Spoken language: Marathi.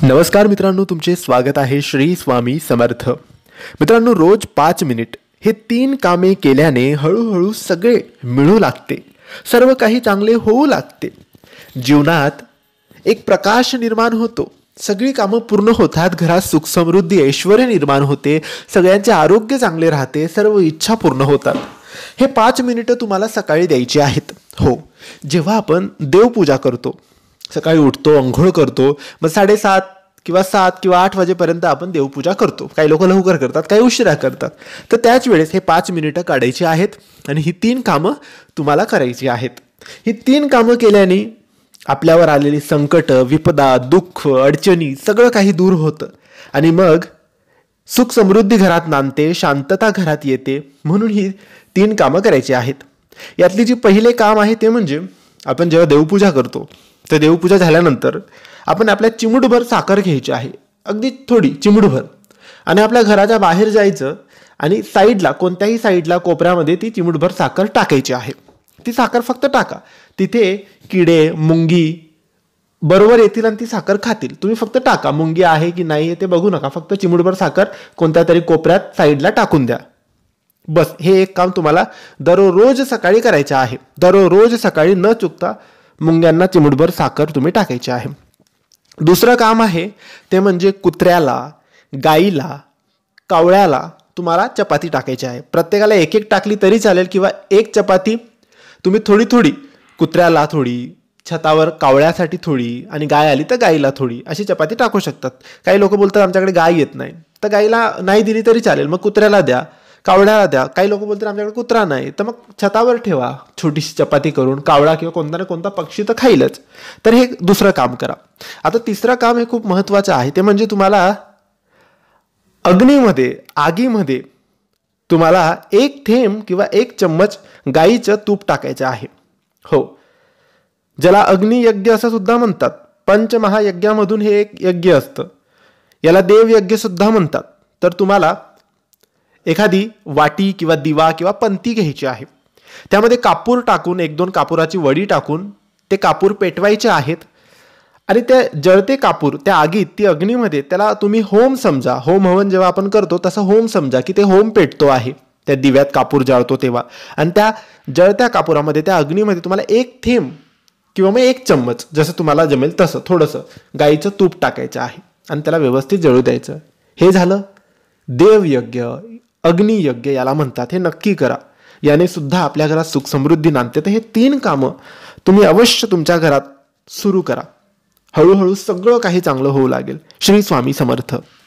नमस्कार मित्रांनो, तुमचे स्वागत आहे श्री स्वामी समर्थ. मित्रांनो, रोज 5 मिनिट हे 3 कामे केल्याने हळूहळू सगळे मिळू लागते, सर्व काही चांगले होऊ लागते. जीवनात एक प्रकाश निर्माण होतो, सगळी कामं पूर्ण होतात, घरात सुख समृद्धी ऐश्वर्य निर्माण होते, सगळ्यांचे आरोग्य चांगले राहते, सर्व इच्छा पूर्ण होतात. हे 5 मिनिटं तुम्हाला सकाळी द्यायची आहेत. हो, जेव्हा आपण देवपूजा करतो, सकाळी उठतो, अंघोळ करतो, मग 7:30 किंवा 7 किंवा 8 वाजेपर्यंत आपण देवपूजा करतो. काही लोक लवकर करतात, काही उशिरा करतात. तर त्याच वेळेस हे 5 मिनिटं काढायची आहेत आणि ही 3 कामं तुम्हाला करायची आहेत. ही 3 कामं केल्याने आपल्यावर आलेली संकट, विपदा, दुःख, अडचणी सगळं काही दूर होतं आणि मग सुख समृद्धी घरात नांदते, शांतता घरात येते. म्हणून ही 3 कामं करायची आहेत. यातली जी पहिले काम आहे ते म्हणजे आपण जेव्हा देवपूजा करतो, तर देवपूजा झाल्यानंतर आपण आपल्या चिमूटभर साखर घ्यायची आहे, अगदी थोडी चिमूटभर, आणि आपल्या घराच्या बाहेर जायचं आणि साईडला, कोणत्याही साईडला कोपऱ्यामध्ये ती चिमूटभर साखर टाकायची आहे. ती साखर फक्त टाका. तिथे किडे, मुंगी बरोबर येतील आणि ती साखर खातील. तुम्ही फक्त टाका, मुंगी आहे की नाही ते बघू नका, फक्त चिमूटभर साखर कोणत्या तरी कोपऱ्यात साईडला टाकून द्या. बस, हे एक काम तुम्हाला दररोज सकाळी करायचं आहे. दररोज सकाळी न चुकता मुंग्यांना चिमूटभर साखर तुम्ही टाकायची आहे. दुसरं काम आहे ते म्हणजे कुत्र्याला, गाईला, कावळ्याला तुम्हाला चपाती टाकायची आहे. प्रत्येकाला एक एक टाकली तरी चालेल, किंवा एक चपाती तुम्ही थोडी थोडी, कुत्र्याला थोडी, छतावर कावळ्यासाठी थोडी, आणि गाय आली तर गाईला थोडी, अशी चपाती टाकू शकतात. काही लोक बोलतात आमच्याकडे गाय येत नाही, तर गाईला नाही दिली तरी चालेल, मग कुत्र्याला द्या, कावळ्याला द्या. काही लोक बोलतात आमच्याकडे कुत्रा नाही, तर मग छतावर ठेवा छोटीशी चपाती करून. कावळा किंवा कोणता ना कोणता पक्षी तर खाईलच. तर हे दुसरं काम करा. आता तिसरं काम हे खूप महत्वाचं आहे, ते म्हणजे तुम्हाला अग्नीमध्ये, आगीमध्ये तुम्हाला 1 थेंब किंवा 1 चम्मच गाईचं तूप टाकायचं आहे. हो, ज्याला अग्नियज्ञ असं सुद्धा म्हणतात. पंचमहायज्ञामधून हे एक यज्ञ असतं, याला देवयज्ञ सुद्धा म्हणतात. तर तुम्हाला एखादी वाटी किंवा दिवा किंवा पंती घ्यायची आहे. त्यामध्ये कापूर टाकून, 1-2 कापुराची वडी टाकून ते कापूर पेटवायचे आहेत. आणि ते जळते कापूर त्या आगीत, ती अग्नीमध्ये, त्याला तुम्ही होम समजा. होम हवन जेव्हा आपण करतो तसं होम समजा, की ते होम पेटतो आहे. त्या दिव्यात कापूर जाळतो तेव्हा, आणि त्या जळत्या कापुरामध्ये, त्या अग्नीमध्ये तुम्हाला 1 थेंब किंवा मग 1 चम्मच, जसं तुम्हाला जमेल तसं थोडंसं गाईचं तूप टाकायचं आहे आणि त्याला व्यवस्थित जळू द्यायचं. हे झालं देवयज्ञ, अग्नियज्ञ याला म्हणतात. हे नक्की करा, याने सुद्धा आपल्या घरात सुख समृद्धी नांदते. तर हे 3 कामं तुम्ही अवश्य तुमच्या घरात सुरू करा. हळूहळू सगळं काही चांगलं होऊ लागेल. श्री स्वामी समर्थ.